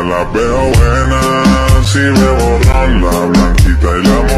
las veo buenas, si veo ron, la blanquita y la